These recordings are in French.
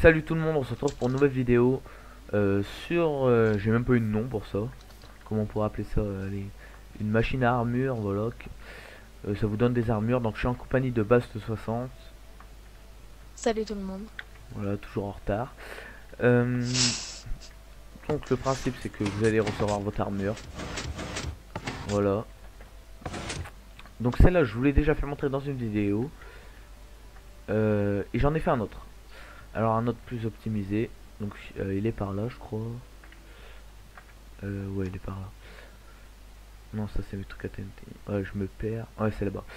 Salut tout le monde, on se retrouve pour une nouvelle vidéo j'ai même pas eu de nom pour ça. Comment on pourrait appeler ça une machine à armure, voilà. Ça vous donne des armures, donc je suis en compagnie de Bast60. Salut tout le monde. Voilà, toujours en retard. Euh, donc le principe c'est que vous allez recevoir votre armure. Voilà. Donc celle-là je vous l'ai déjà fait montrer dans une vidéo. Et j'en ai fait un autre. Alors un autre plus optimisé. Donc il est par là je crois. Ouais il est par là. Non, ça c'est mes trucs à TNT. Ouais, je me perds. Ouais, c'est là-bas.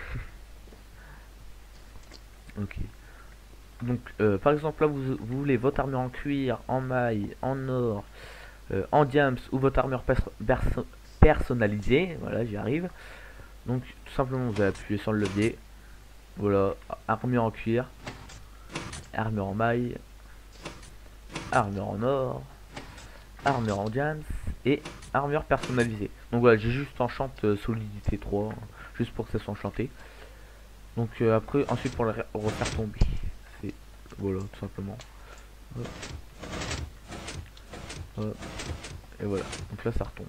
Ok. Donc, par exemple, là, vous voulez votre armure en cuir, en maille, en or, en diams ou votre armure personnalisée. Voilà, j'y arrive. Donc, tout simplement, vous allez appuyer sur le levier. Voilà, armure en cuir, armure en maille, armure en or, armure en diams et armure personnalisée. Donc voilà, j'ai juste enchante solidité 3, hein, juste pour que ça soit enchanté. Donc après, ensuite pour le refaire tomber, c'est voilà tout simplement. Hop, hop, et voilà. Donc là ça retombe.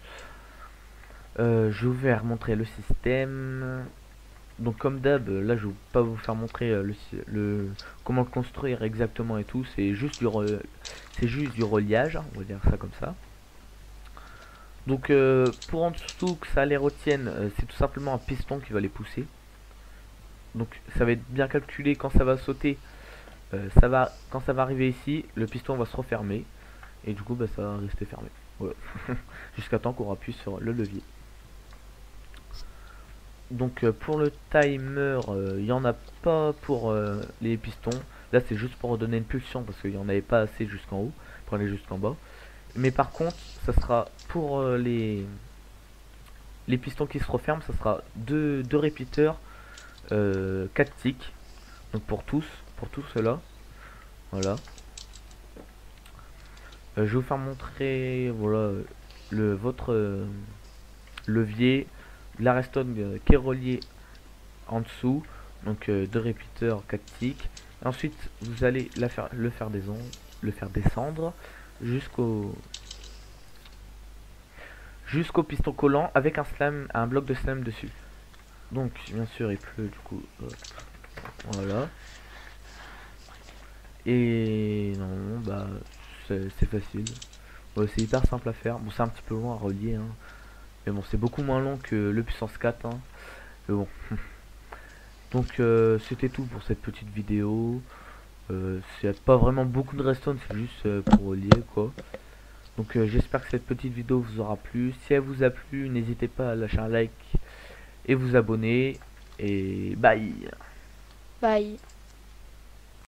Je vais vous montrer le système. Donc comme d'hab, là je vais pas vous faire montrer comment le construire exactement et tout. C'est juste du reliage, on va dire ça comme ça. Donc pour en dessous que ça les retienne, c'est tout simplement un piston qui va les pousser. Donc ça va être bien calculé quand ça va sauter. Quand ça va arriver ici, le piston va se refermer et du coup bah, ça va rester fermé. Voilà. Jusqu'à temps qu'on appuie sur le levier. Donc pour le timer, il n'y en a pas pour les pistons. Là c'est juste pour donner une pulsion parce qu'il n'y en avait pas assez jusqu'en haut pour aller jusqu'en bas. Mais par contre, ça sera pour les pistons qui se referment, ça sera deux répéteurs 4 ticks. Donc pour tous ceux-là. Voilà. Je vais vous faire montrer voilà votre levier, la redstone qui est relié en dessous, donc deux répéteurs 4 ticks. Ensuite vous allez le faire descendre jusqu'au piston collant avec un bloc de slam dessus. Donc bien sûr il pleut du coup, hop, voilà. Et non bah c'est facile. Ouais, c'est hyper simple à faire. Bon c'est un petit peu loin à relier hein. Mais bon, c'est beaucoup moins long que le puissance 4. Hein. Mais bon. Donc, c'était tout pour cette petite vidéo. C'est pas vraiment beaucoup de redstone, c'est juste pour relier quoi. Donc, j'espère que cette petite vidéo vous aura plu. Si elle vous a plu, n'hésitez pas à lâcher un like et vous abonner. Et bye! Bye.